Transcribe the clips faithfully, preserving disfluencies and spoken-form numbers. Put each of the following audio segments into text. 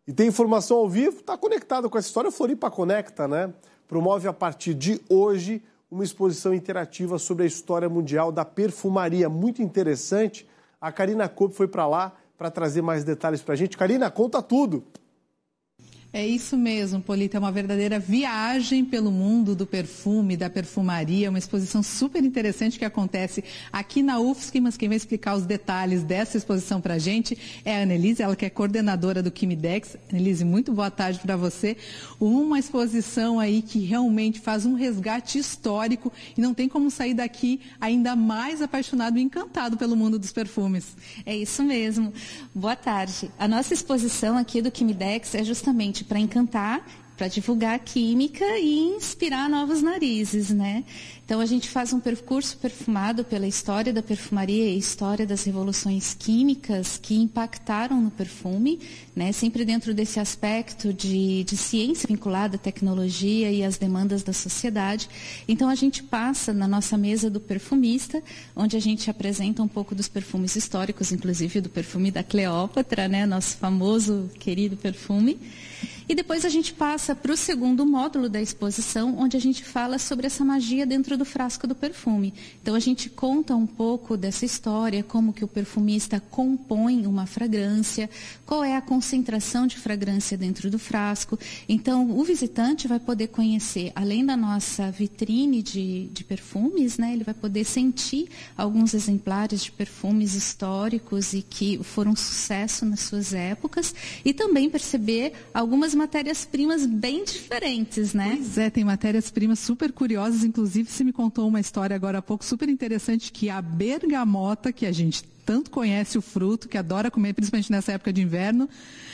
E tem informação ao vivo, está conectado com essa história. O Floripa Conecta, né? Promove a partir de hoje uma exposição interativa sobre a história mundial da perfumaria. Muito interessante. A Karina Kopp foi para lá para trazer mais detalhes para a gente. Karina, conta tudo. É isso mesmo, Polito, é uma verdadeira viagem pelo mundo do perfume, da perfumaria, uma exposição super interessante que acontece aqui na U F S C, mas quem vai explicar os detalhes dessa exposição para a gente é a Annelise, ela que é coordenadora do Quimidex. Annelise, muito boa tarde para você. Uma exposição aí que realmente faz um resgate histórico e não tem como sair daqui ainda mais apaixonado e encantado pelo mundo dos perfumes. É isso mesmo. Boa tarde. A nossa exposição aqui do Quimidex é justamente para encantar, para divulgar a química e inspirar novos narizes, né? Então a gente faz um percurso perfumado pela história da perfumaria e história das revoluções químicas que impactaram no perfume, né? Sempre dentro desse aspecto de, de ciência vinculada à tecnologia e às demandas da sociedade. Então a gente passa na nossa mesa do perfumista, onde a gente apresenta um pouco dos perfumes históricos, inclusive do perfume da Cleópatra, né? Nosso famoso, querido perfume. E depois a gente passa para o segundo módulo da exposição, onde a gente fala sobre essa magia dentro do frasco do perfume. Então a gente conta um pouco dessa história, como que o perfumista compõe uma fragrância, qual é a concentração de fragrância dentro do frasco. Então o visitante vai poder conhecer, além da nossa vitrine de, de perfumes, né, ele vai poder sentir alguns exemplares de perfumes históricos e que foram sucesso nas suas épocas, e também perceber algumas matérias-primas bem diferentes, né? Pois é, tem matérias-primas super curiosas, inclusive você me contou uma história agora há pouco super interessante, que a bergamota, que a gente tanto conhece o fruto, que adora comer, principalmente nessa época de inverno,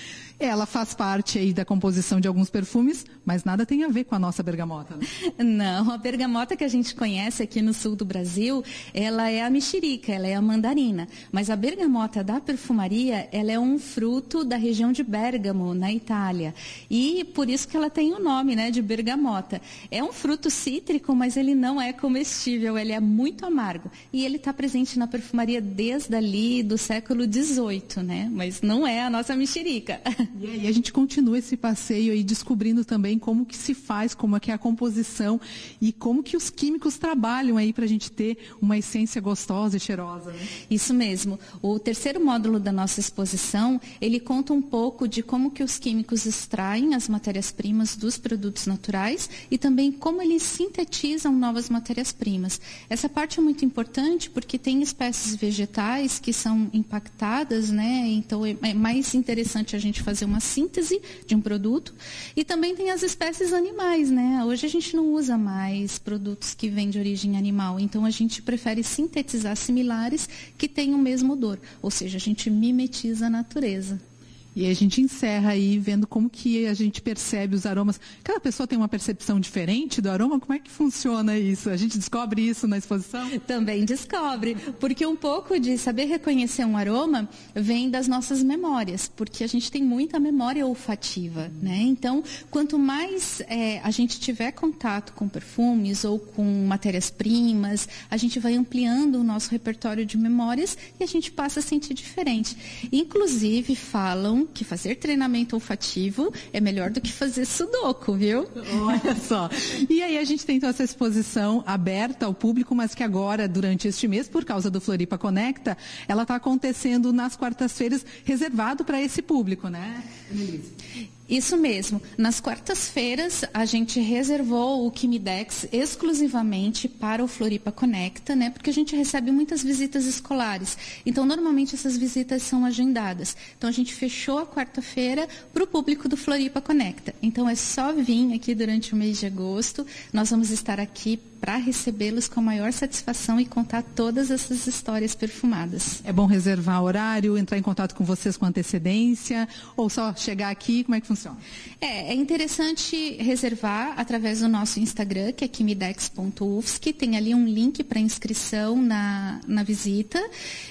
ela faz parte aí da composição de alguns perfumes, mas nada tem a ver com a nossa bergamota, né? Não, a bergamota que a gente conhece aqui no sul do Brasil, ela é a mexerica, ela é a mandarina. Mas a bergamota da perfumaria, ela é um fruto da região de Bérgamo, na Itália. E por isso que ela tem o nome, né, de bergamota. É um fruto cítrico, mas ele não é comestível, ele é muito amargo. E ele está presente na perfumaria desde ali do século dezoito, né? Mas não é a nossa mexerica. E aí a gente continua esse passeio aí descobrindo também como que se faz, como é que é a composição e como que os químicos trabalham aí para a gente ter uma essência gostosa e cheirosa, né? Isso mesmo. O terceiro módulo da nossa exposição, ele conta um pouco de como que os químicos extraem as matérias-primas dos produtos naturais e também como eles sintetizam novas matérias-primas. Essa parte é muito importante porque tem espécies vegetais que são impactadas, né? Então é mais interessante a gente fazer uma síntese de um produto. E também tem as espécies animais, né? Hoje a gente não usa mais produtos que vêm de origem animal, então a gente prefere sintetizar similares que têm o mesmo odor, ou seja, a gente mimetiza a natureza. E a gente encerra aí vendo como que a gente percebe os aromas. Cada pessoa tem uma percepção diferente do aroma. Como é que funciona isso? A gente descobre isso na exposição? Também descobre, porque um pouco de saber reconhecer um aroma vem das nossas memórias, porque a gente tem muita memória olfativa, né? Então, quanto mais é, a gente tiver contato com perfumes ou com matérias-primas, a gente vai ampliando o nosso repertório de memórias e a gente passa a sentir diferente. Inclusive, falam que fazer treinamento olfativo é melhor do que fazer sudoku, viu? Olha só. E aí a gente tem então essa exposição aberta ao público, mas que agora, durante este mês, por causa do Floripa Conecta, ela está acontecendo nas quartas-feiras, reservado para esse público, né, Annelise? Isso mesmo. Nas quartas-feiras, a gente reservou o Quimidex exclusivamente para o Floripa Conecta, né? Porque a gente recebe muitas visitas escolares. Então, normalmente, essas visitas são agendadas. Então, a gente fechou a quarta-feira para o público do Floripa Conecta. Então, é só vir aqui durante o mês de agosto. Nós vamos estar aqui para recebê-los com a maior satisfação e contar todas essas histórias perfumadas. É bom reservar horário, entrar em contato com vocês com antecedência, ou só chegar aqui? Como é que funciona? É, é interessante reservar através do nosso Instagram, que é quimidex ponto u f s c. Tem ali um link para inscrição na, na visita.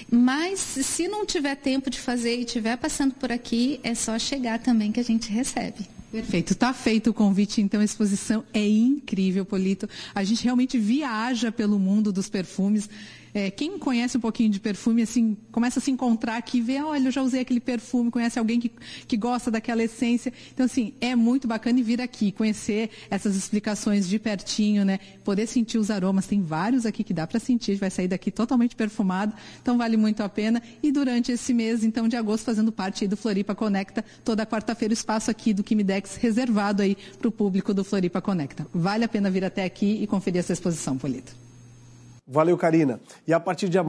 Mas se não tiver tempo de fazer e estiver passando por aqui, é só chegar também que a gente recebe. Perfeito, está feito o convite, então a exposição é incrível, Polito. A gente realmente viaja pelo mundo dos perfumes. É, quem conhece um pouquinho de perfume, assim, começa a se encontrar aqui e vê, olha, eu já usei aquele perfume, conhece alguém que, que gosta daquela essência. Então, assim, é muito bacana vir aqui, conhecer essas explicações de pertinho, né? Poder sentir os aromas. Tem vários aqui que dá para sentir, vai sair daqui totalmente perfumado, então vale muito a pena. E durante esse mês, então, de agosto, fazendo parte aí do Floripa Conecta, toda quarta-feira o espaço aqui do Quimidex reservado aí para o público do Floripa Conecta. Vale a pena vir até aqui e conferir essa exposição, Polito. Valeu, Karina. E a partir de